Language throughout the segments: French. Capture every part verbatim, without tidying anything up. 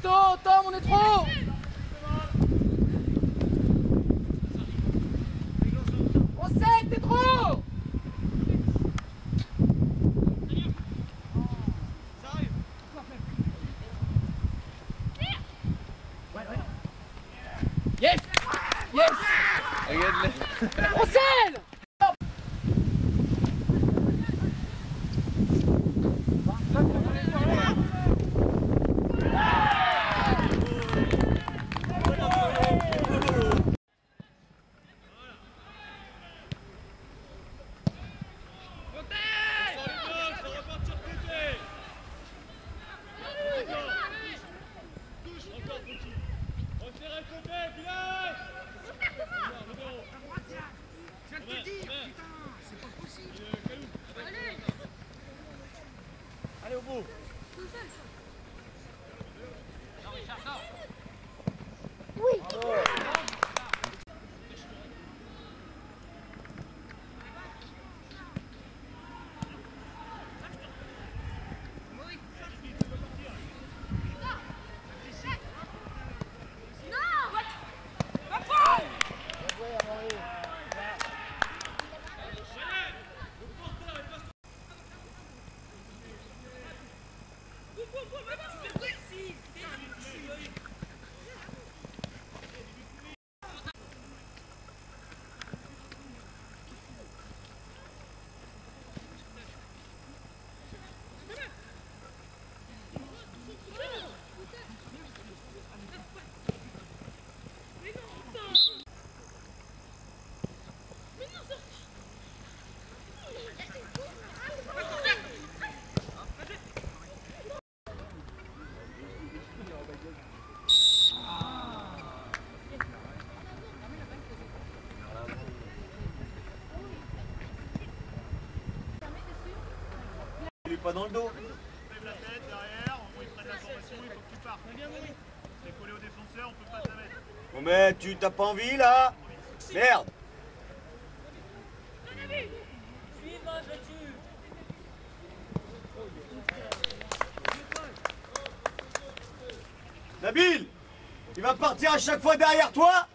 Tom, Tom, on est trop. On sait, t'es trop. Yes! Yes! On scelle! Allez au bout. Oui. Pas dans le dos. Lève la tête derrière, on ils prennent la formation, il faut que tu partes. T'es collé au défenseur, on peut pas te la mettre. Bon mais tu t'as pas envie là? Merde. Nabil, il va partir à chaque fois derrière toi?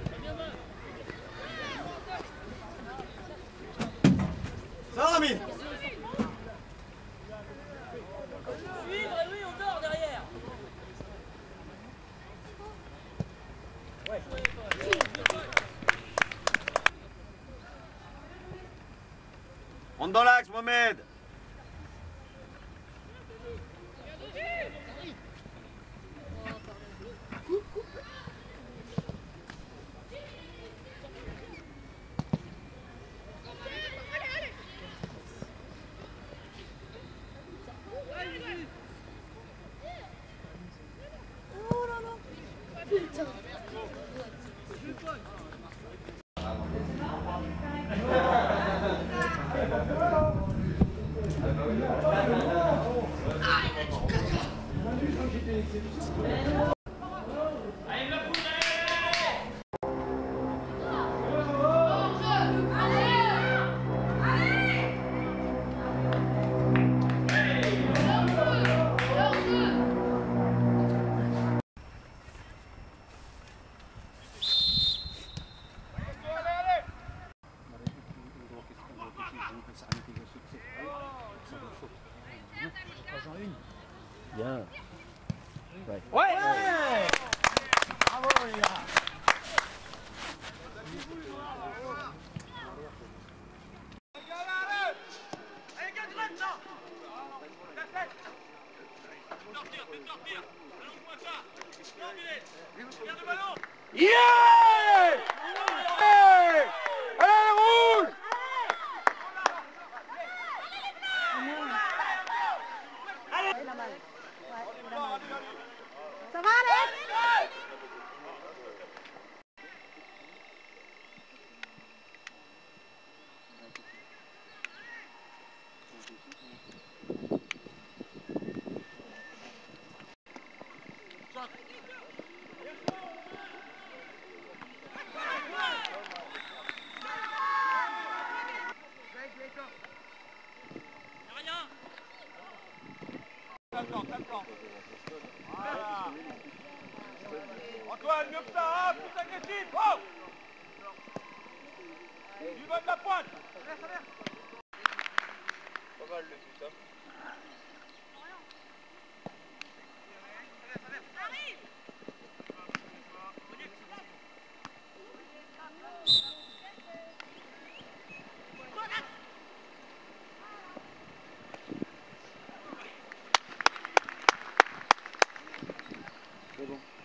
Ça va Nabil? Rentre dans l'axe, Mohamed. Bien. Ouais. Ouais, ouais. Bravo les gars. Yeah! Hey! Allez, rouge! Ça va, Alex? Calme-toi, calme-toi. Voilà. Antoine, mieux que ça, hein, plus agressif. Oh, du bas de la pointe. Pas mal le but, hein. C'est bon.